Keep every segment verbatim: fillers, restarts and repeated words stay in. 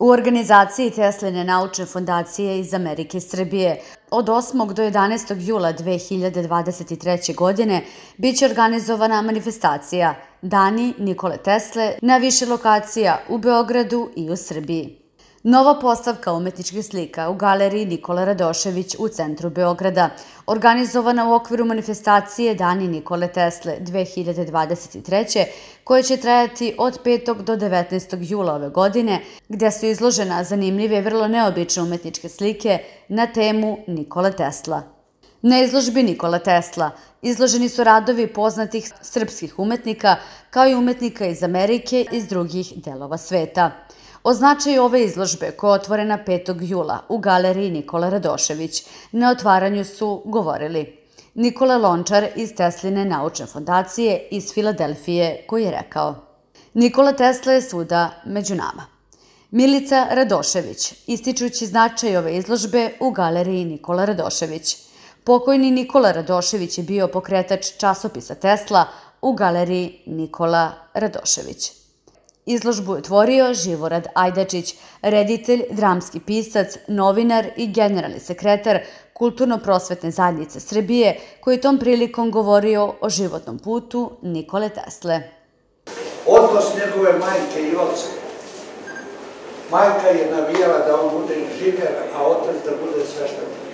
U organizaciji Tesline naučne fondacije iz Amerike i Srbije od osmog do jedanaestog jula dve hiljade dvadeset treće. godine biće organizovana manifestacija Dani Nikole Tesle na više lokacija u Beogradu i u Srbiji. Nova postavka umetničkih slika u galeriji Nikola Radošević u centru Beograda, organizovana u okviru manifestacije Dani Nikole Tesle dve hiljade dvadeset treće. koja će trajati od petog do devetnaestog jula ove godine, gde su izložena zanimljive i vrlo neobične umetničke slike na temu Nikola Tesla. Na izložbi Nikola Tesla izloženi su radovi poznatih srpskih umetnika, kao i umetnika iz Amerike i iz drugih delova sveta. O značaju ove izložbe, koja je otvorena petog jula u galeriji Nikola Radošević, na otvaranju su govorili Nikola Lončar iz Tesline naučne fondacije iz Filadelfije, koji je rekao: Nikola Tesla je svuda među nama. Milica Radošević, ističući značaj ove izložbe u galeriji Nikola Radošević. Pokojni Nikola Radošević je bio pokretač časopisa Tesla u galeriji Nikola Radošević. Izložbu je otvorio Živorad Ajdačić, reditelj, dramski pisac, novinar i generalni sekretar Kulturno-prosvetne zajednice Srbije, koji je tom prilikom govorio o životnom putu Nikole Tesle. Odnos njegove majke i oca. Majka je navijala da on bude inženjer, a otac da bude sveštenik.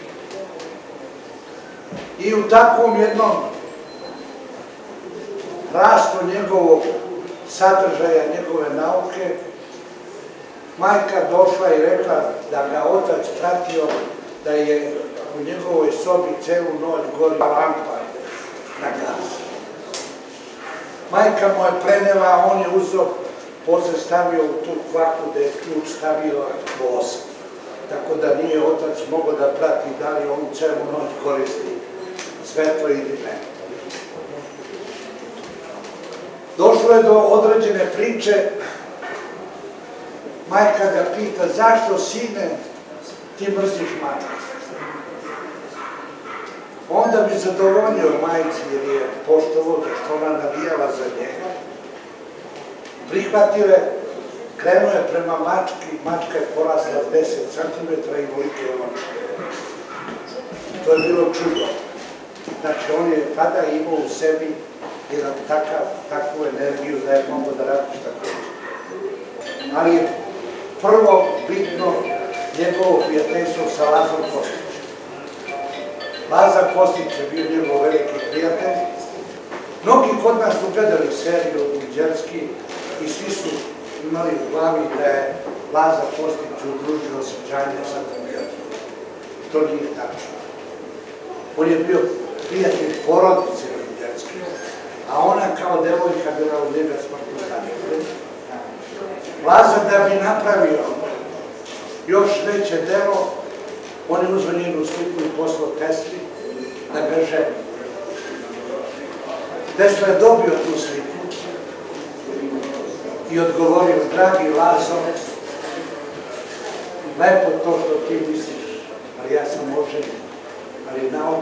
I u takvom jednom rastu njegovog sadržaja, njegove nauke, majka došla i rekla da ga otac pratio, da je u njegovoj sobi celu noć gorila lampa na gas. Majka mu je prenela, on je uzeo, posle stavio u tu kvaku gde je ključ stavio vosa. Tako da nije otac mogao da prati da li on celu noć koristi svetlo ili ne. Došlo je do određene priče, majka ga pita: zašto, sine, ti mrziš majku? Onda bi zadovoljio majci, jer je poštovo da što ona navijala za njega. Prihvatio je, krenuo je prema mački, mačka je porasla deset centimetara i volike je on. To je bilo čudo. Znači, on je tada imao u sebi jedan takav, takvu energiju da je mogo da radi šta hoće. Ali je prvo bitno njegovo prijateljstvo sa Lazom Kostićem. Lazar Kostić je bio njegov veliki prijatelj. Mnogi kod nas su gledali seriju Đerski i svi su imali u glavi da je Lazar Kostić udružio osjećanje sa Đerskim. To nije tačno. On je bio prijatelj porodice Đerski, a ona kao devojka bila u njega smrtno ranjena. Lazar da bi napravio još veće delo, on je uzeo njenu sliku i poslao Tesli da ga želi. Tesla je dobio tu sliku i odgovorio: dragi Lazo, lepo to što ti misliš, ali ja sam oženjen, ali nauka.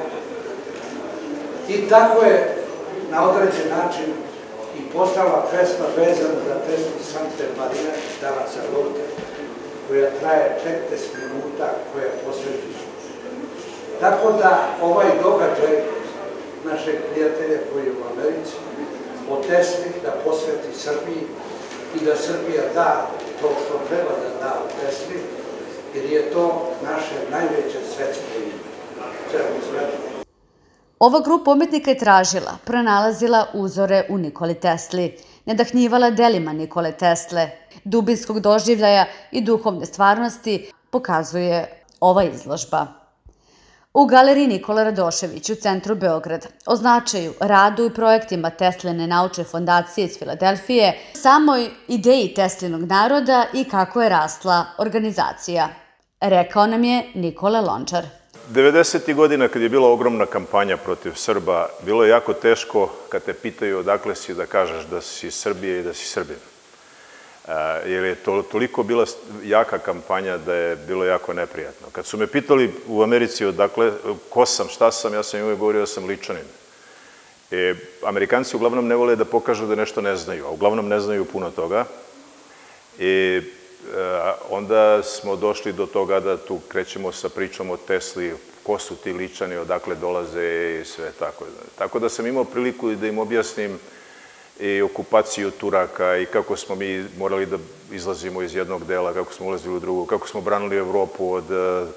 I tako je na određen način i postala pesma vezana za pesmu Sante Marija Davaca Lorda, koja traje petnaest minuta, koja je posvećena. Tako da ovaj događaj našeg prijatelja koji je u Americi o Tesli da posveti Srbiji i da Srbija da to što treba da da u Tesli, jer je to naše najveće svetsko ime. Celom svetu. Ova grupa umetnika je tražila, pronalazila uzore u Nikoli Tesli, nadahnjivala delima Nikole Tesle, dubinskog doživljaja i duhovne stvarnosti, pokazuje ova izložba. U galeriji Nikola Radošević u centru Beograda o značaju, radu i projektima Tesline naučne fondacije iz Filadelfije, samoj ideji Teslinog naroda i kako je rasla organizacija, rekao nam je Nikola Lončar. devedesetih godina, kad je bila ogromna kampanja protiv Srba, bilo je jako teško kad te pitaju odakle si da kažeš da si iz Srbije i da si Srbin. Jer je toliko bila jaka kampanja da je bilo jako neprijatno. Kad su me pitali u Americi odakle, ko sam, šta sam, ja sam im uvijek govorio da sam Ličanin. Amerikanci uglavnom ne vole da pokažu da nešto ne znaju, a uglavnom ne znaju puno toga. onda smo došli do toga da tu krećemo sa pričom o Tesli, ko su ti ličani, odakle dolaze i sve tako. Tako da sam imao priliku da im objasnim i okupaciju Turaka i kako smo mi morali da izlazimo iz jednog dela, kako smo ulazili u drugo, kako smo branili Evropu od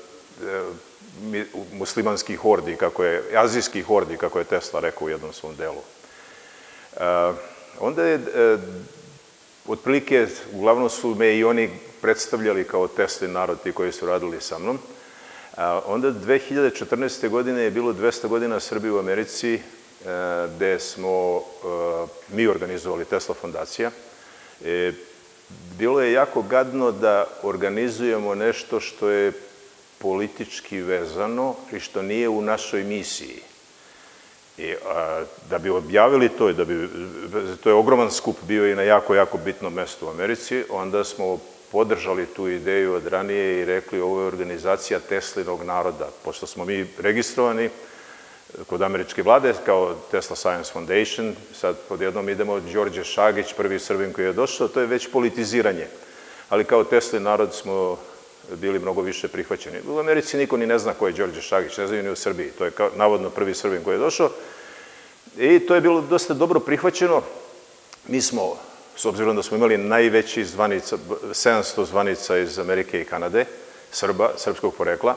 muslimanskih hordi, kako je, azijskih hordi, kako je Tesla rekao u jednom svom delu. Onda je, otprilike, uglavnom su me i oni predstavljali kao Teslin narod, ti koji su radili sa mnom. Onda dve hiljade četrnaeste. godine je bilo dvesta godina Srbije u Americi, gde smo mi organizovali Tesla fondacija. Bilo je jako gadno da organizujemo nešto što je politički vezano i što nije u našoj misiji. I da bi objavili to, da bi, to je ogroman skup bio i na jako, jako bitnom mestu u Americi, onda smo podržali tu ideju od ranije i rekli ovo je organizacija Teslinog naroda, pošto smo mi registrovani kod američke vlade kao Tesla Science Foundation, sad podjednom idemo Đorđe Šagić, prvi Srbin koji je došao, to je već politiziranje, ali kao Teslin narod smo bili mnogo više prihvaćeni. U Americi niko ni ne zna ko je Đorđe Šagić, ne znaju ni u Srbiji, to je kao, navodno prvi Srbin koji je došao i to je bilo dosta dobro prihvaćeno. Mi smo, s obzirom da smo imali najveći zvanica, sedamsto zvanica iz Amerike i Kanade, Srba, srpskog porekla,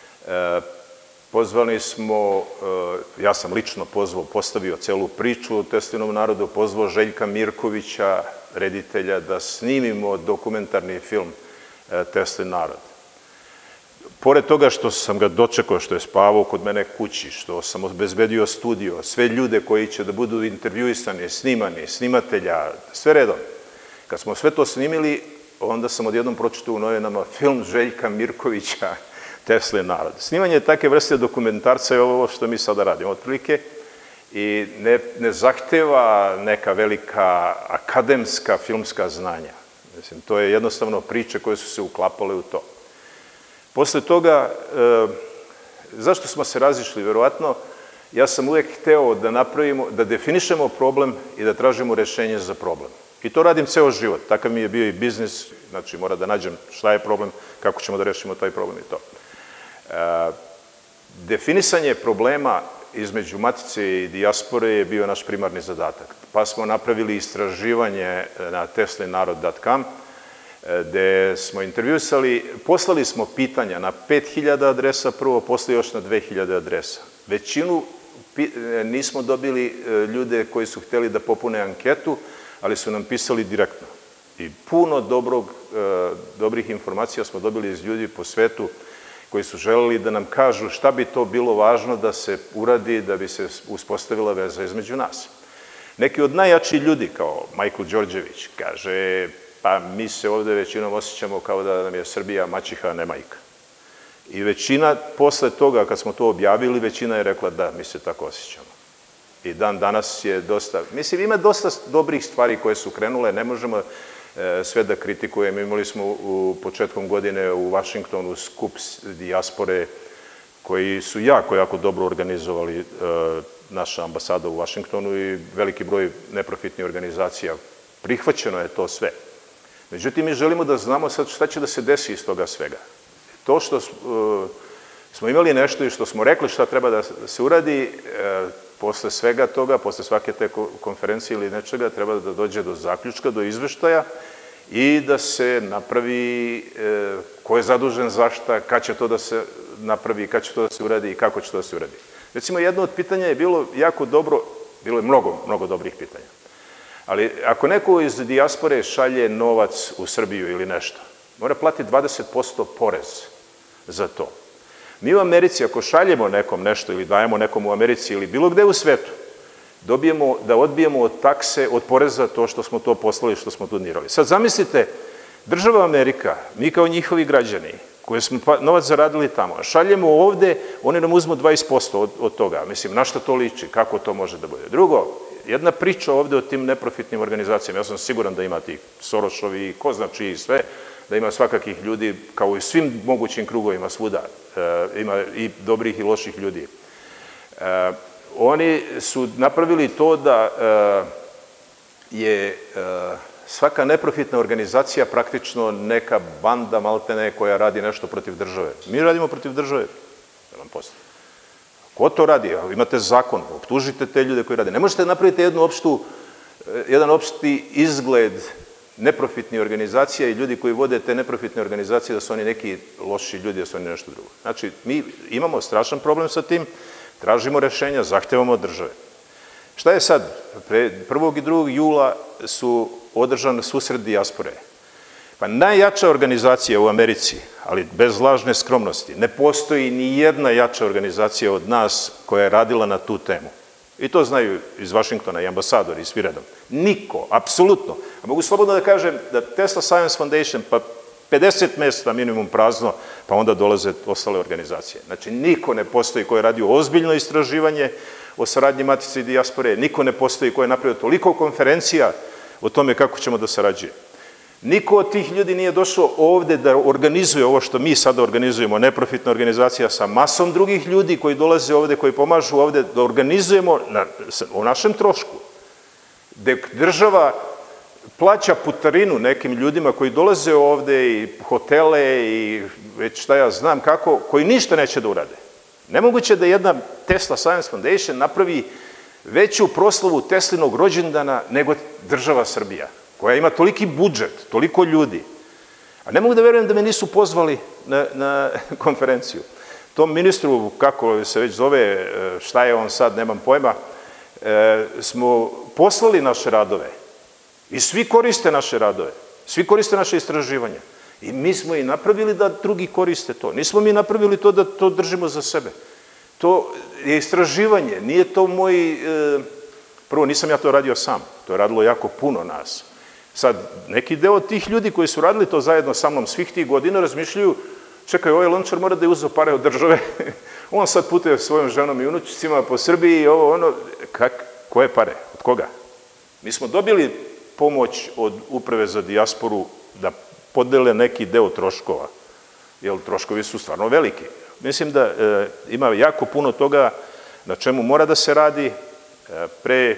pozvali smo, ja sam lično pozvao, postavio celu priču o Teslinom narodu, pozvao Željka Mirkovića, reditelja, da snimimo dokumentarni film Teslin narod. Pored toga što sam ga dočekao, što je spavao kod mene kući, što sam obezbedio studio, sve ljude koji će da budu intervjuisani, snimani, snimatelja, sve redom. Kad smo sve to snimili, onda sam odjednom pročitao u novinama film Željka Mirkovića, Teslin narod. Snimanje takve vrste dokumentarca je ovo što mi sada radimo, otprilike, i ne, ne zahteva neka velika akademska filmska znanja. Mislim, to je jednostavno priče koje su se uklapale u to. Posle toga, e, zašto smo se razišli? Verovatno, ja sam uvek hteo da napravimo, da definišemo problem i da tražimo rešenje za problem. I to radim ceo život. Takav mi je bio i biznis, znači mora da nađem šta je problem, kako ćemo da rešimo taj problem i to. E, definisanje problema između Matice i dijaspore je bio naš primarni zadatak. Pa smo napravili istraživanje na teslin narod tačka com, gde smo intervjuisali, poslali smo pitanja na pet hiljada adresa prvo, posle još na dve hiljade adresa. Većinu nismo dobili ljude koji su hteli da popune anketu, ali su nam pisali direktno. I puno dobrog, dobrih informacija smo dobili iz ljudi po svetu koji su želeli da nam kažu šta bi to bilo važno da se uradi, da bi se uspostavila veza između nas. Neki od najjačih ljudi, kao Majkl Đorđević, kaže, pa mi se ovde većinom osjećamo kao da nam je Srbija maćiha, a ne majka. I većina, posle toga, kad smo to objavili, većina je rekla da, mi se tako osjećamo. I dan danas je dosta, mislim, ima dosta dobrih stvari koje su krenule, ne možemo sve da kritikujemo. Imali smo u početkom godine u Vašingtonu skup dijaspore koji su jako, jako dobro organizovali naša ambasada u Vašingtonu i veliki broj neprofitnih organizacija. Prihvaćeno je to sve. Međutim, mi želimo da znamo sad šta će da se desi iz toga svega. To što smo imali nešto i što smo rekli šta treba da se uradi, posle svega toga, posle svake te konferencije ili nečega, treba da dođe do zaključka, do izveštaja i da se napravi ko je zadužen za šta, kad će to da se napravi, kad će to da se uradi i kako će to da se uradi. Recimo, jedno od pitanja je bilo jako dobro, bilo je mnogo, mnogo dobrih pitanja. Ali ako neko iz dijaspore šalje novac u Srbiju ili nešto, mora platiti dvadeset posto porez za to. Mi u Americi, ako šaljemo nekom nešto ili dajemo nekom u Americi ili bilo gde u svetu, dobijemo da odbijemo od takse, od poreza to što smo to poslali, što smo donirali. Sad zamislite, država Amerika, mi kao njihovi građani, koje smo novac zaradili tamo, šaljemo ovde, oni nam uzmu dvadeset posto od, od toga. Mislim, na šta to liči, kako to može da bude? Drugo, jedna priča ovde o tim neprofitnim organizacijama, ja sam siguran da ima tih Sorošovi, ko zna čiji sve, da ima svakakih ljudi, kao i svim mogućim krugovima svuda, ima i dobrih i loših ljudi. Oni su napravili to da je svaka neprofitna organizacija praktično neka banda maltene koja radi nešto protiv države. Mi radimo protiv države. Ko to radi? Imate zakon, optužite te ljude koji rade. Ne možete napraviti jednu opštu, jedan opšti izgled neprofitnih organizacija i ljudi koji vode te neprofitne organizacije da su oni neki loši ljudi, da su oni nešto drugo. Znači, mi imamo strašan problem sa tim, tražimo rešenja, zahtevamo od države. Šta je sad? Pre prvog i drugog jula su održan susret dijaspore. Pa najjača organizacija u Americi, ali bez lažne skromnosti, ne postoji ni jedna jača organizacija od nas koja je radila na tu temu. I to znaju iz Vašingtona i ambasadori i svi redom. Niko, apsolutno. A mogu slobodno da kažem da Tesla Science Foundation, pa pedeset mesta minimum prazno, pa onda dolaze ostale organizacije. Znači, niko ne postoji ko je radio ozbiljno istraživanje o saradnji Matice i dijaspore, niko ne postoji ko je napravio toliko konferencija o tome kako ćemo da sarađuje. Niko od tih ljudi nije došao ovde da organizuje ovo što mi sada organizujemo, neprofitna organizacija sa masom drugih ljudi koji dolaze ovde, koji pomažu ovde, da organizujemo o našem trošku, gde država plaća putarinu nekim ljudima koji dolaze ovde i hotele i već šta ja znam kako, koji ništa neće da urade. Nemoguće da jedna Tesla Science Foundation napravi veću proslavu Teslinog rođendana nego država Srbija, koja ima toliki budžet, toliko ljudi. A ne mogu da verujem da me nisu pozvali na konferenciju. Tom ministru, kako se već zove, šta je on sad, nemam pojma, smo poslali naše radove. I svi koriste naše radove, svi koriste naše istraživanja. I mi smo i napravili da drugi koriste to. Nismo mi napravili to da to držimo za sebe. To je istraživanje, nije to moj... Prvo, nisam ja to radio sam, to je radilo jako puno nas. Sad, neki deo tih ljudi koji su radili to zajedno sa mnom svih tih godina razmišljaju, čekaj, ovaj Lončar mora da je uzeo pare od države, on sad putuje svojom ženom i unučicima po Srbiji i ovo, ono, koje pare, od koga? Mi smo dobili pomoć od Uprave za dijasporu da podele neki deo troškova, jer troškovi su stvarno veliki. Mislim da ima jako puno toga na čemu mora da se radi. Pre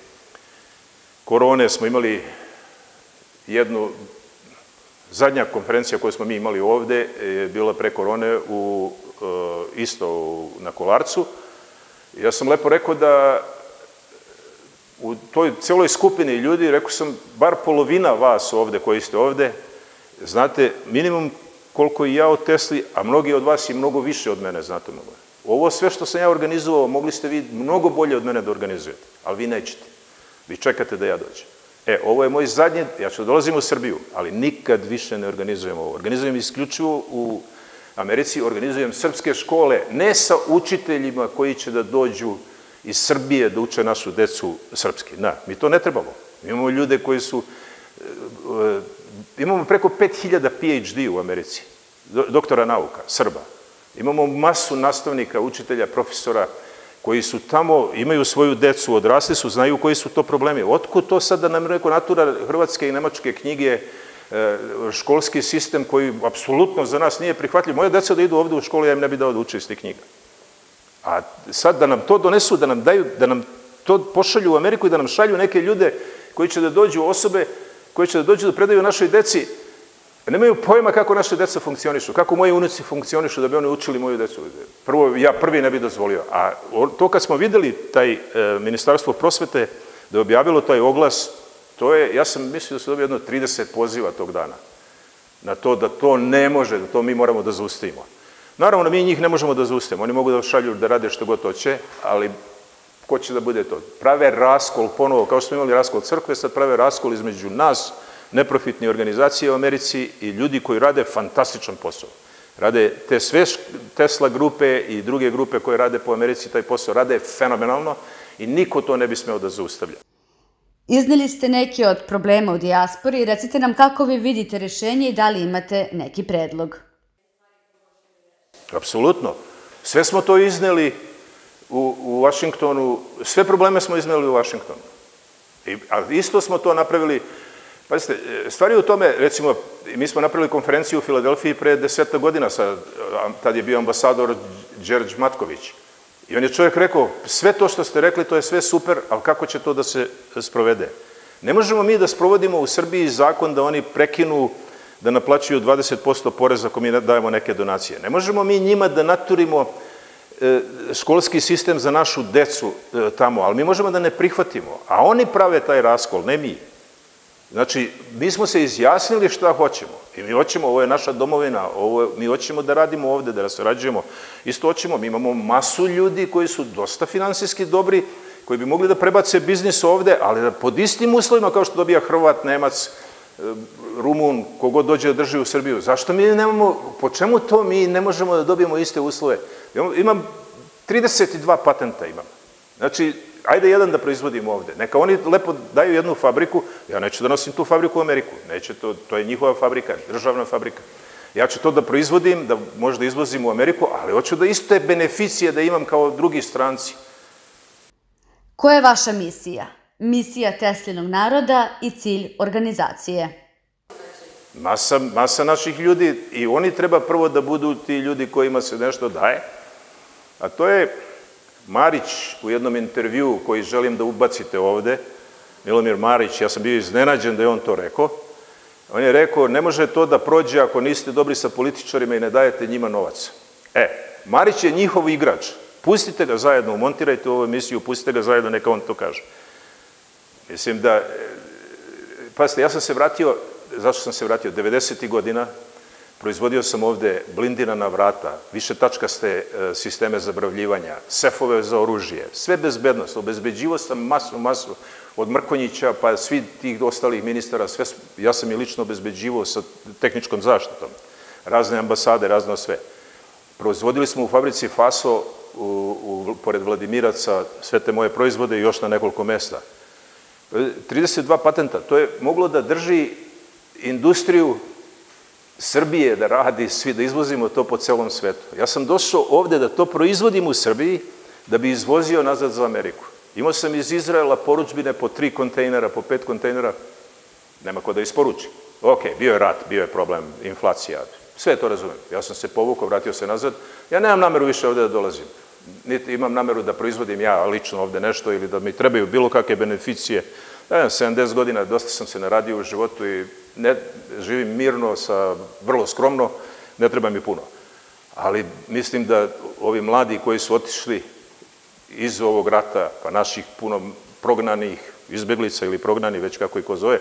korone smo imali jednu, zadnja konferencija koju smo mi imali ovde je bila pre korone u, isto na Kolarcu. Ja sam lepo rekao da u toj celoj skupini ljudi, rekao sam, bar polovina vas ovde koji ste ovde, znate minimum koliko i ja od Tesli, a mnogi od vas i mnogo više od mene znate mnogo. Ovo sve što sam ja organizovao, mogli ste vi mnogo bolje od mene da organizujete, ali vi nećete. Vi čekate da ja dođem. E, ovo je moj zadnji, ja ću dolazim u Srbiju, ali nikad više ne organizujem ovo. Organizujem isključivo u Americi, organizujem srpske škole, ne sa učiteljima koji će da dođu iz Srbije da uče našu decu srpski. Da, mi to ne trebamo. Mi imamo ljude koji su, imamo preko pet hiljada P H D u Americi, doktora nauka, Srba. Imamo masu nastavnika, učitelja, profesora, koji su tamo, imaju svoju decu, odrasli su, znaju koji su to problemi. Otkud to sad da nam neko natura hrvatske i nemačke knjige, školski sistem koji apsolutno za nas nije prihvatljiv. Moja deca da idu ovde u školu, ja im ne bi dao da uče iz tih knjiga. A sad da nam to donesu, da nam daju, da nam to pošalju u Ameriku i da nam šalju neke ljude koji će da dođu, osobe koji će da dođu da predaju našoj deci, nemaju pojma kako naše deca funkcionišu, kako moji unuci funkcionišu da bi oni učili moju decu. Prvo, ja prvi ne bi dozvolio. A to kad smo videli taj Ministarstvo prosvete da je objavilo taj oglas, to je, ja sam mislio da su dobili jedno trideset poziva tog dana na to da to ne može, da to mi moramo da zaustavimo. Naravno, mi njih ne možemo da zaustavimo, oni mogu da šalju da rade što god hoće, ali ko će da bude to? Prave raskol ponovo, kao što smo imali raskol crkve, sad prave raskol između nas, neprofitne organizacije u Americi i ljudi koji rade fantastičan posao. Rade te sve Tesla grupe i druge grupe koje rade po Americi taj posao, rade fenomenalno i niko to ne bi smeo da zaustavlja. Izneli ste neki od problema u dijaspori i recite nam kako vi vidite rešenje i da li imate neki predlog. Apsolutno. Sve smo to izneli u Vašingtonu, sve probleme smo izneli u Vašingtonu. A isto smo to napravili. Pazite, stvar je u tome, recimo, mi smo napravili konferenciju u Filadelfiji pre deseta godina, tad je bio ambasador Đerđ Matković. I on je čovjek rekao, sve to što ste rekli, to je sve super, ali kako će to da se sprovede? Ne možemo mi da sprovodimo u Srbiji zakon da oni prekinu da naplaćuju dvadeset posto poreza ako mi dajemo neke donacije. Ne možemo mi njima da naturimo školski sistem za našu decu tamo, ali mi možemo da ne prihvatimo. A oni prave taj raskol, ne mi. Znači, mi smo se izjasnili šta hoćemo. I mi hoćemo, ovo je naša domovina, mi hoćemo da radimo ovde, da sarađujemo. Isto hoćemo, mi imamo masu ljudi koji su dosta finansijski dobri, koji bi mogli da prebace biznis ovde, ali pod istim uslovima kao što dobija Hrvat, Nemac, Rumun, kogod dođe da drži u Srbiju. Zašto mi nemamo, po čemu to mi ne možemo da dobijemo iste uslove? Imam trideset dva patenta imam. Znači, ajde jedan da proizvodimo ovde. Neka oni lepo daju jednu fabriku, ja neću da nosim tu fabriku u Ameriku, neće to, to je njihova fabrika, državna fabrika. Ja ću to da proizvodim, da možda izvozim u Ameriku, ali hoću da iste beneficije da imam kao drugi stranci. Koja je vaša misija? Misija Teslinog naroda i cilj organizacije? Masa, masa naših ljudi i oni treba prvo da budu ti ljudi kojima se nešto daje, a to je Marić u jednom intervjuu koji želim da ubacite ovde, Milomir Marić, ja sam bio iznenađen da je on to rekao, on je rekao, ne može to da prođe ako niste dobri sa političarima i ne dajete njima novac. E, Marić je njihov igrač, pustite ga zajedno, umontirajte ovu emisiju, pustite ga zajedno, neka on to kaže. Mislim da, pazite, ja sam se vratio, zašto sam se vratio, devedesetih godina, proizvodio sam ovde blindirana vrata, više tačkaste sisteme zabravljivanja, sefove za oružje, sve bezbednost, obezbeđivo sam masu, masu, od Mrkonjića pa svi tih ostalih ministara, sve, ja sam i lično obezbeđivo sa tehničkom zaštitom, razne ambasade, razno sve. Proizvodili smo u fabrici Faso, u, u, pored Vladimiraca, sve te moje proizvode i još na nekoliko mesta. trideset dva patenta, to je moglo da drži industriju Srbije da radi, svi da izvozimo to po celom svetu. Ja sam došao ovde da to proizvodim u Srbiji, da bi izvozio nazad za Ameriku. Imao sam iz Izraela poručbine po tri kontejnera, po pet kontejnera, nema ko da isporuči. Ok, bio je rat, bio je problem, inflacija, sve to razumem. Ja sam se povukao, vratio se nazad. Ja nemam nameru više ovde da dolazim. Niti imam nameru da proizvodim ja lično ovde nešto ili da mi trebaju bilo kakve beneficije. Ja imam sedamdeset godina, dosta sam se naradio u životu i ne, živim mirno, sa, vrlo skromno, ne treba mi puno. Ali mislim da ovi mladi koji su otišli iz ovog rata, pa naših puno prognanih, izbeglica ili prognani, već kako i ko zove,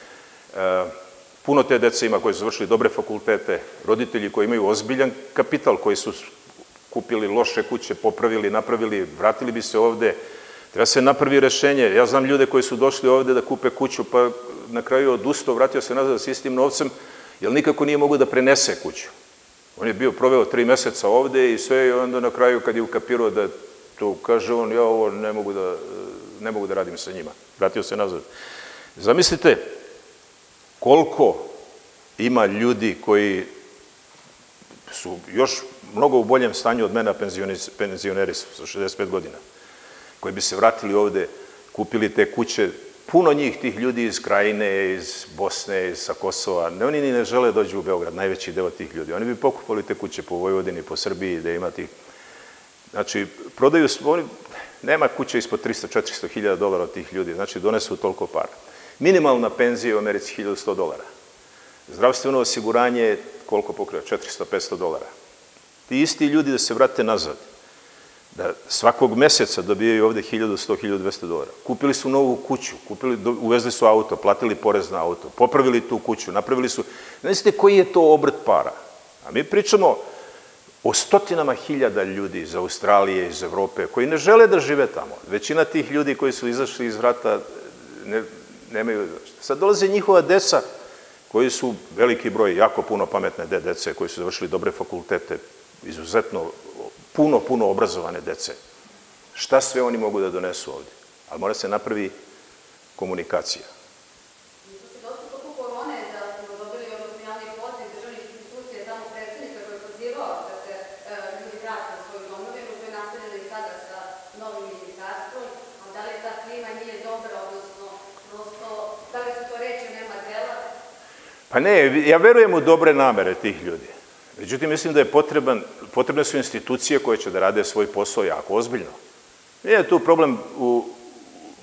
puno te dece ima koji su završili dobre fakultete, roditelji koji imaju ozbiljan kapital, koji su kupili loše kuće, popravili, napravili, vratili bi se ovde. Treba se napravi rešenje. Ja znam ljude koji su došli ovde da kupe kuću, pa na kraju odustao, vratio se nazad s istim novcem, jer nikako nije mogu da prenese kuću. On je bio proveo tri meseca ovde i sve, i onda na kraju kad je ukapirao da to, kaže on, ja ovo ne mogu da, ne mogu da radim sa njima. Vratio se nazad. Zamislite koliko ima ljudi koji su još mnogo u boljem stanju od mene, a penzioneri su sa šezdeset pet godina, koji bi se vratili ovde, kupili te kuće, puno njih, tih ljudi iz Krajine, iz Bosne, iz sa Kosova, ne, oni ni ne žele dođu u Beograd, najveći deo tih ljudi. Oni bi pokupali te kuće po Vojvodini, po Srbiji, da ima tih. Znači, prodaju, oni, nema kuće ispod trista do četiristo hiljada dolara od tih ljudi, znači donesu toliko para. Minimalna penzija u Americi hiljadu sto dolara. Zdravstveno osiguranje, koliko pokriva? četiristo do petsto dolara. Ti isti ljudi da se vrate nazad, da svakog meseca dobijaju ovde hiljadu sto do hiljadu dvesta dolara. Kupili su novu kuću, kupili, uvezli su auto, platili porez na auto, popravili tu kuću, napravili su... Znate koji je to obrt para? A mi pričamo o stotinama hiljada ljudi iz Australije, iz Evrope, koji ne žele da žive tamo. Većina tih ljudi koji su izašli iz rata ne, nemaju... Sad dolaze njihova deca, koji su veliki broj, jako puno pametne dece, koji su završili dobre fakultete, izuzetno puno, puno obrazovane dece. Šta sve oni mogu da donesu ovde? Ali mora se napravi komunikacija. Mi smo se dosta toku korone da smo dobili odnosno javni poziv državnih institucija, tamo predsednika koji je pozivao da se ljudi vrate u svoju domovinu, koji je nastavljeno i sada sa novim ministarstvom, ali da li ta klima nije dobra, odnosno prosto, da li su to reči, nema dela? Pa ne, ja verujem u dobre namere tih ljudi. Međutim, mislim da je potreban, potrebne su institucije koje će da rade svoj posao jako ozbiljno. Nije tu problem u,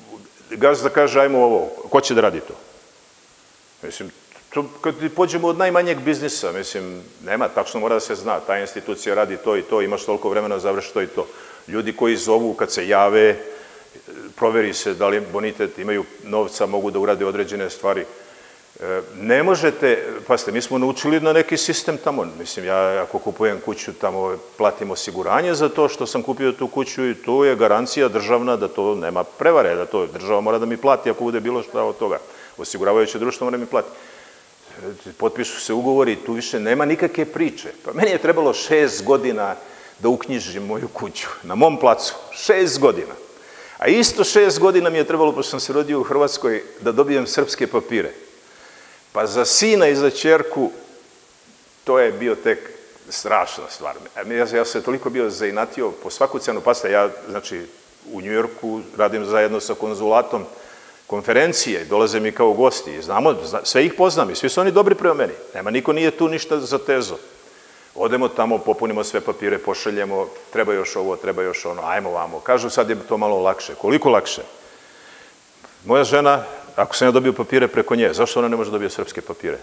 gazda kaže, ajmo ovo, ko će da radi to? Mislim, kad pođemo od najmanjeg biznisa, mislim, nema, tačno mora da se zna, ta institucija radi to i to, imaš toliko vremena da završi to i to. Ljudi koji zovu, kad se jave, proveri se da li bonitet, imaju novca, mogu da urade određene stvari. Ne možete, pasite, mi smo naučili na neki sistem tamo, mislim, ja ako kupujem kuću tamo, platim osiguranje za to što sam kupio tu kuću i tu je garancija državna da to nema prevare, da to država mora da mi plati ako bude bilo šta od toga. Osiguravajuće društvo mora da mi plati. Potpišu se ugovori i tu više nema nikakve priče. Pa meni je trebalo šest godina da uknjižim moju kuću na mom placu. Šest godina. A isto šest godina mi je trebalo, pošto sam se rodio u Hrvatskoj, da dobijem srpske papire. Pa za sina i za ćerku to je bio tek strašna stvar. Ja sam toliko bio zainatio po svaku cenu. Pasite, ja, znači, u Njujorku radim zajedno sa konzulatom konferencije, dolaze mi kao gosti, znamo, sve ih poznam i svi su oni dobri prema meni. Nema, niko nije tu ništa zatezo. Odemo tamo, popunimo sve papire, pošaljemo, treba još ovo, treba još ono, ajmo vamo. Kažu, sad je to malo lakše. Koliko lakše? Moja žena, ako sam ja dobio papire preko nje, zašto ona ne može dobiti srpske papire?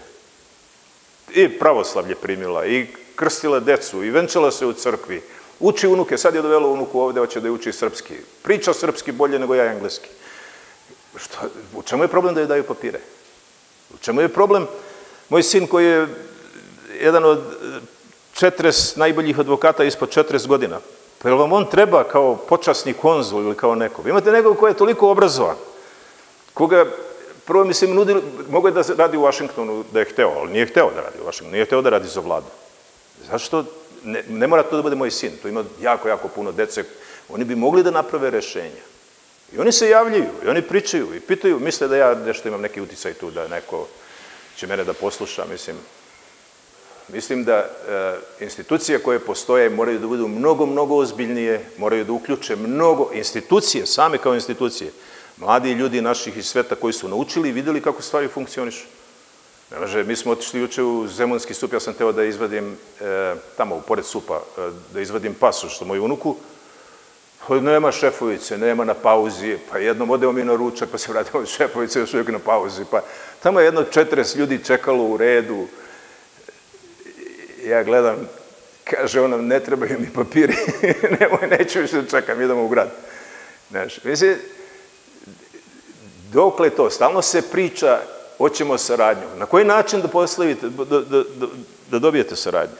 I pravoslavlje primila, i krstila decu, i venčala se u crkvi, uči unuke, sad je dovela unuku ovde, hoće da je uči srpski. Priča srpski bolje nego ja engleski. U čemu je problem da joj daju papire? U čemu je problem? Moj sin koji je jedan od četrdeset najboljih advokata ispod četrdeset godina, pa je li vam on treba kao počasni konzul ili kao neko? Imate nekog koji je toliko obrazovan, koga, prvo mislim, nudili, mogo je da radi u Vašingtonu da je hteo, ali nije hteo da radi u Vašingtonu, nije hteo da radi za vladu. Zašto? Ne mora to da bude moj sin, tu ima jako, jako puno dece, oni bi mogli da naprave rešenja. I oni se javljaju, i oni pričaju, i pitaju, misle da ja nešto imam neki uticaj tu, da neko će mene da posluša, mislim. Mislim da institucije koje postoje moraju da budu mnogo, mnogo ozbiljnije, moraju da uključe mnogo institucije, same kao institucije, mladi ljudi naših iz sveta koji su naučili i videli kako stvari funkcionišu. Ne može, mi smo otišli juče u Zemunski sup, ja sam teo da izvadim, tamo, pored supa, da izvadim pasoš za moju unuku. Nema šefovice, nema na pauzi, pa jednom odemo mi na ručak, pa se vratimo od šefovice, još uvijek na pauzi, pa tamo je jedno četrdeset ljudi čekalo u redu. Ja gledam, kaže ona, ne trebaju mi papiri, nemoj, neću više da čekam, idemo u grad. Znaš, mislim, dokle to, stalno se priča, hoćemo saradnju. Na koji način da postavite, da dobijete saradnju?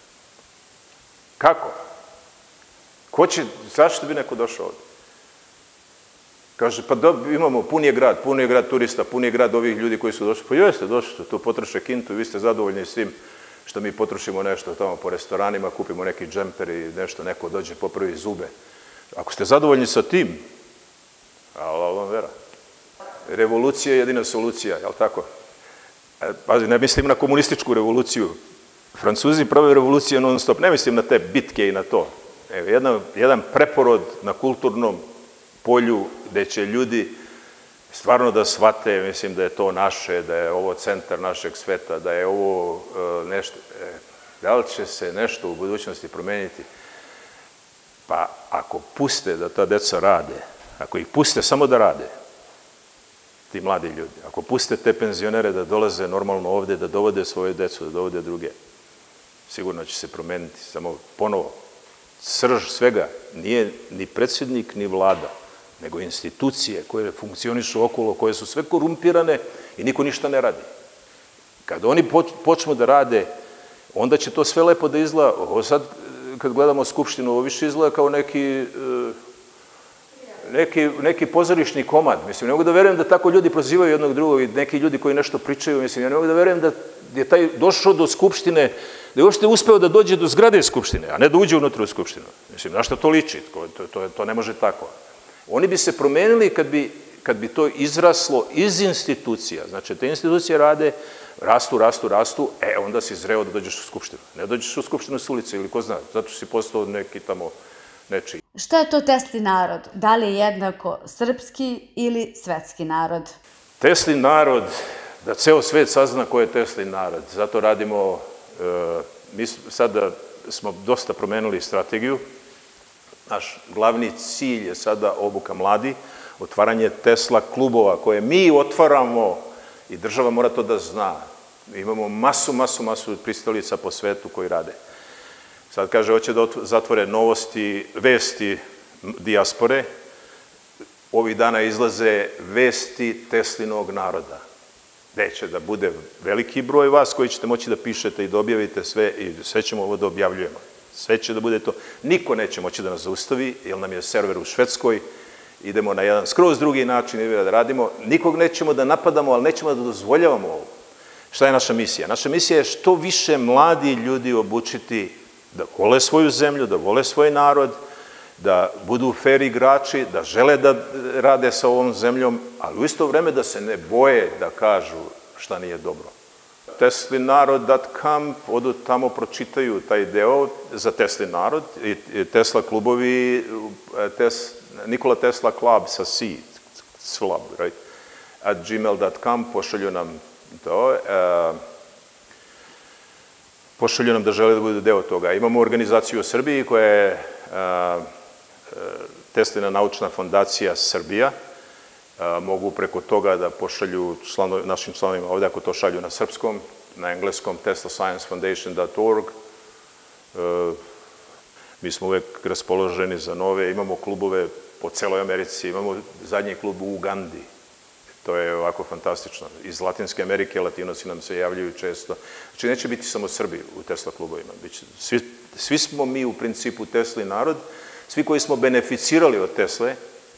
Kako? Ko će, zašto bi neko došao ovdje? Kaže, pa imamo, pun je grad, pun je grad turista, pun je grad ovih ljudi koji su došli. Pa jeste, došli su, tu potroše kintu i vi ste zadovoljni s tim što mi potrošimo nešto tamo po restoranima, kupimo neki džemper i nešto, neko dođe, popravi zube. Ako ste zadovoljni sa tim, ala vam vera. Revolucija je jedina solucija, je li tako? Pazi, ne mislim na komunističku revoluciju. Francuzi prave revolucije non stop, ne mislim na te bitke i na to. Jedan preporod na kulturnom polju gde će ljudi stvarno da shvate, mislim da je to naše, da je ovo centar našeg sveta, da je ovo nešto, da li će se nešto u budućnosti promeniti? Pa ako puste da ta deca rade, ako ih puste samo da rade, ti mladi ljudi, ako puste te penzionere da dolaze normalno ovde, da dovode svoje decu, da dovode druge, sigurno će se promeniti, samo ponovo. Srž svega nije ni predsjednik, ni vlada, nego institucije koje funkcionišu okolo, koje su sve korumpirane i niko ništa ne radi. Kad oni počnu da rade, onda će to sve lepo da izgleda. Ovo sad, kad gledamo Skupštinu, ovo više izgleda kao neki neki pozorišni komad. Mislim, ne mogu da verujem da tako ljudi prozivaju jednog drugog i neki ljudi koji nešto pričaju. Mislim, ja ne mogu da verujem da je taj došao do Skupštine, da je uopšte uspeo da dođe do zgrade Skupštine, a ne da uđe unutra u Skupštinu. Mislim, na što to liči? To ne može tako. Oni bi se promenili kad bi to izraslo iz institucija. Znači, te institucije rade, rastu, rastu, rastu, e, onda si zreo da dođeš u Skupštinu. Ne dođeš u Skupštinu s ulice ili ko zna, zato si postao neki tamo nečiji. Šta je to Teslin narod? Da li je jednako srpski ili svetski narod? Teslin narod, da ceo svet sazna ko je Teslin narod. Zato radimo, mi sada smo dosta promenili strategiju. Naš glavni cilj je sada obuka mladi, otvaranje Tesla klubova koje mi otvaramo i država mora to da zna. Imamo masu, masu, masu pristalica po svetu koji rade. Sad kaže, hoće da zatvore novosti, vesti dijaspore. Ovih dana izlaze vesti Teslinog naroda. Gde će da bude veliki broj vas koji ćete moći da pišete i da objavite sve i sve ćemo ovo da objavljujemo. Sve će da bude to. Niko neće moći da nas zaustavi, jer nam je server u Švedskoj. Idemo na jedan skroz drugi način da radimo. Nikog nećemo da napadamo, ali nećemo da dozvoljavamo ovo. Šta je naša misija? Naša misija je što više mladi ljudi obučiti da vole svoju zemlju, da vole svoj narod, da budu fair igrači, da žele da rade sa ovom zemljom, ali u isto vreme da se ne boje da kažu šta nije dobro. Teslin narod dot com, odu tamo, pročitaju taj deo za Teslin narod i Tesla klubovi, Nikola Tesla Club sa C, club, right, at gmail dot com, pošalju nam to, pošalju nam da žele da budu deo toga. Imamo organizaciju u Srbiji koja je Teslina naučna fondacija Srbija. Mogu preko toga da pošalju našim članovima ovde, ako to šalju na srpskom, na engleskom, tesla science foundation dot org. Mi smo uvek raspoloženi za nove, imamo klubove po celoj Americi, imamo zadnji klub u Ugandi. To je ovako fantastično. Iz Latinske Amerike Latinoci nam se javljaju često. Znači, neće biti samo Srbi u Tesla klubovima. Svi smo mi u principu Tesli narod, svi koji smo beneficirali od Tesle,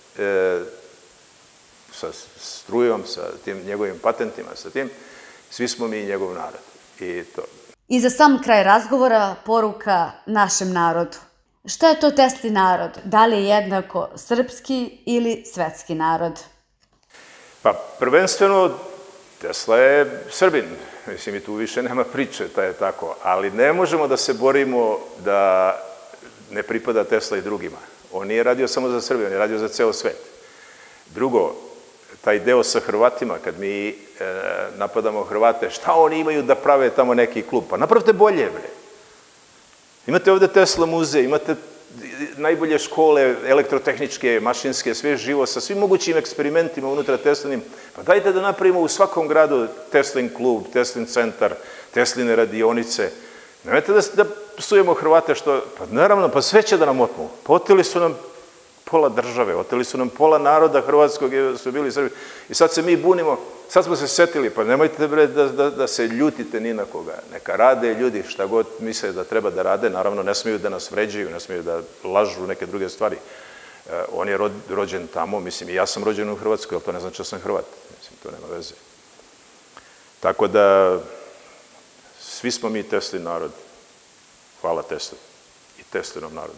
sa strujom, sa tim njegovim patentima, sa tim, svi smo mi njegov narod. I to. I za sam kraj razgovora poruka našem narodu. Šta je to Teslin narod? Da li je jednako srpski ili svetski narod? Pa, prvenstveno, Tesla je Srbin. Mislim, i tu više nema priče, ta je tako. Ali ne možemo da se borimo da ne pripada Tesla i drugima. On nije radio samo za Srbiju, on je radio za ceo svet. Drugo, taj deo sa Hrvatima, kad mi napadamo Hrvate, šta oni imaju da prave tamo neki klub? Pa napravite bolje, bre. Imate ovde Tesla muzej, imate najbolje škole, elektrotehničke, mašinske, sve živo, sa svim mogućim eksperimentima unutra Teslinim. Pa dajte da napravimo u svakom gradu Teslin klub, Teslin centar, Tesline radionice. Nemojte da psujemo Hrvate što... Pa naravno, pa sve će da nam otmu. Pa oteli su nam pola države, oteli su nam pola naroda hrvatskog, jer su bili Srbi. I sad se mi bunimo, sad smo se setili, pa nemojte bre da se ljutite ni na koga. Neka rade ljudi šta god misle da treba da rade, naravno ne smiju da nas vređaju, ne smiju da lažu neke druge stvari. On je rođen tamo, mislim, i ja sam rođen u Hrvatskoj, ali to ne znači da sam Hrvat, mislim, to nema veze. Tako da, svi smo mi Teslin narod. Hvala Tesli i Teslinom narodu.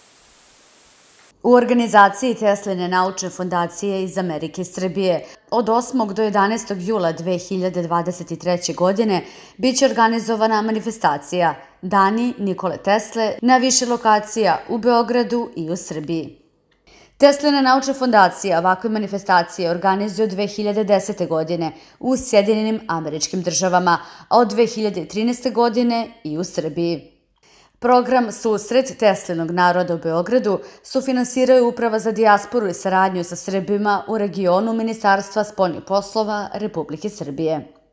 U organizaciji Tesline naučne fondacije iz Amerike i Srbije od osmog do jedanaestog jula dve hiljade dvadeset treće. godine biće organizovana manifestacija Dani Nikole Tesle na više lokacija u Beogradu i u Srbiji. Teslina naučna fondacija ovakve manifestacije organizuje od dve hiljade desete. godine u Sjedinjenim Američkim Državama, a od dve hiljade trinaeste. godine i u Srbiji. Program Susret Teslinog naroda u Beogradu sufinansiraju Uprava za dijasporu i saradnju sa Srbima u regionu Ministarstva spoljnih poslova Republike Srbije.